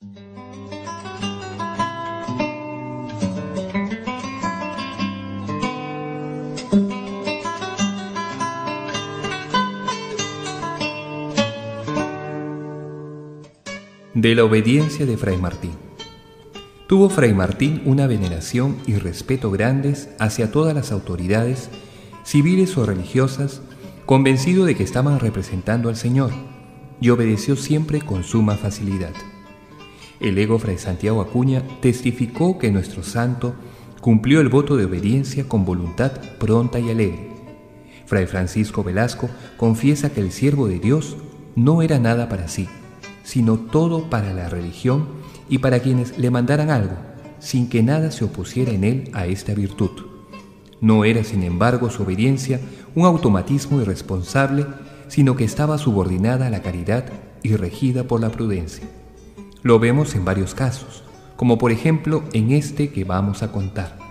De la obediencia de Fray Martín. Tuvo Fray Martín una veneración y respeto grandes hacia todas las autoridades, civiles o religiosas, convencido de que estaban representando al Señor, y obedeció siempre con suma facilidad. El ego Fray Santiago Acuña testificó que nuestro santo cumplió el voto de obediencia con voluntad pronta y alegre. Fray Francisco Velasco confiesa que el siervo de Dios no era nada para sí, sino todo para la religión y para quienes le mandaran algo, sin que nada se opusiera en él a esta virtud. No era, sin embargo, su obediencia un automatismo irresponsable, sino que estaba subordinada a la caridad y regida por la prudencia. Lo vemos en varios casos, como por ejemplo en este que vamos a contar.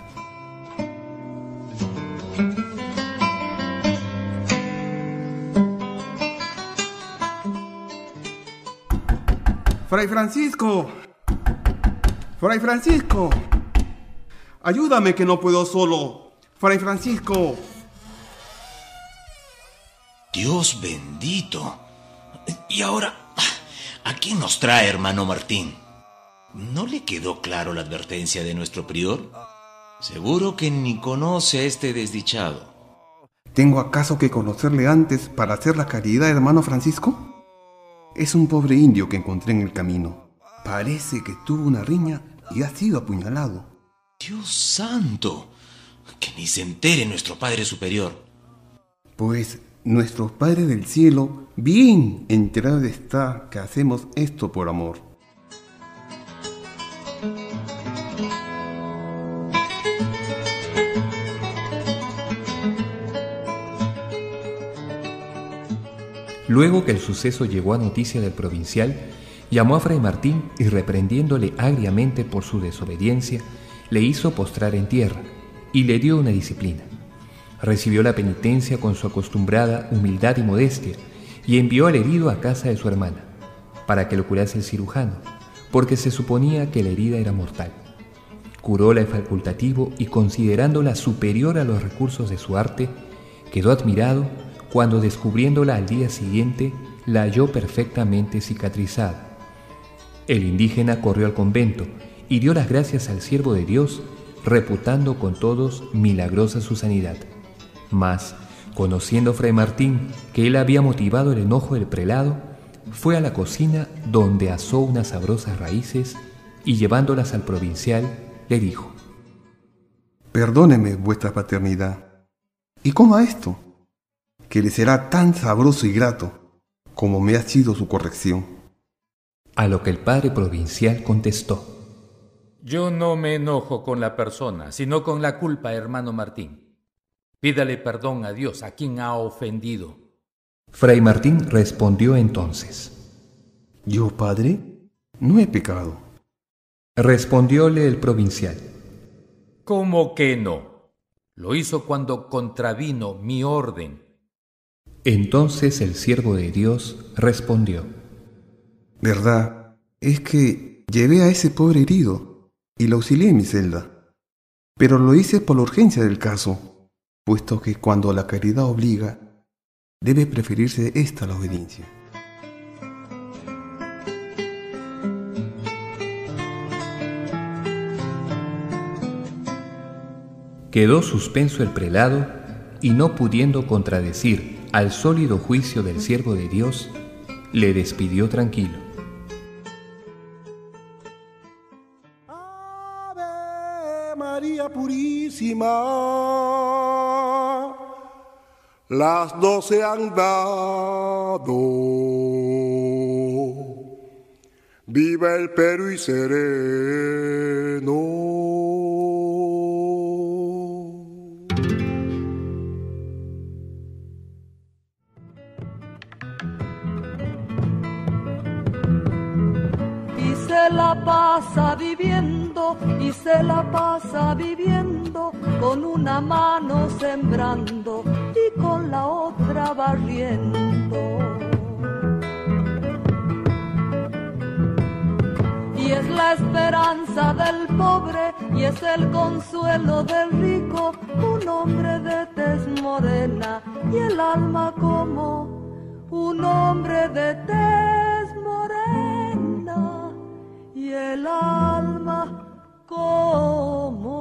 ¡Fray Francisco! ¡Fray Francisco! ¡Ayúdame que no puedo solo! ¡Fray Francisco! Dios bendito. Y ahora, ¿a quién nos trae, hermano Martín? ¿No le quedó claro la advertencia de nuestro prior? Seguro que ni conoce a este desdichado. ¿Tengo acaso que conocerle antes para hacer la caridad, hermano Francisco? Es un pobre indio que encontré en el camino. Parece que tuvo una riña y ha sido apuñalado. Dios santo, que ni se entere nuestro Padre Superior. Pues nuestro Padre del Cielo bien enterado está que hacemos esto por amor. Luego que el suceso llegó a noticia del provincial, llamó a Fray Martín y, reprendiéndole agriamente por su desobediencia, le hizo postrar en tierra y le dio una disciplina. Recibió la penitencia con su acostumbrada humildad y modestia y envió al herido a casa de su hermana, para que lo curase el cirujano, porque se suponía que la herida era mortal. Curóla el facultativo y, considerándola superior a los recursos de su arte, quedó admirado cuando, descubriéndola al día siguiente, la halló perfectamente cicatrizada. El indígena corrió al convento y dio las gracias al siervo de Dios, reputando con todos milagrosa su sanidad. Mas, conociendo Fray Martín que él había motivado el enojo del prelado, fue a la cocina donde asó unas sabrosas raíces y, llevándolas al provincial, le dijo: Perdóneme vuestra paternidad, y coma esto, que le será tan sabroso y grato como me ha sido su corrección. A lo que el padre provincial contestó: Yo no me enojo con la persona, sino con la culpa, hermano Martín. Pídale perdón a Dios, a quien ha ofendido. Fray Martín respondió entonces: ¿Yo, padre? No he pecado. Respondióle el provincial: ¿Cómo que no? Lo hizo cuando contravino mi orden. Entonces el siervo de Dios respondió: Verdad, es que llevé a ese pobre herido y lo auxilié en mi celda, pero lo hice por la urgencia del caso, puesto que cuando la caridad obliga, debe preferirse esta a la obediencia. Quedó suspenso el prelado y, no pudiendo contradecir al sólido juicio del siervo de Dios, le despidió tranquilo. Ave María Purísima, las 12 han dado. Viva el Perú y sereno. Se la pasa viviendo y se la pasa viviendo, con una mano sembrando y con la otra barriendo. Y la esperanza del pobre y es el consuelo del rico, un hombre de tez morena y el alma como un hombre de tez morena y el alma como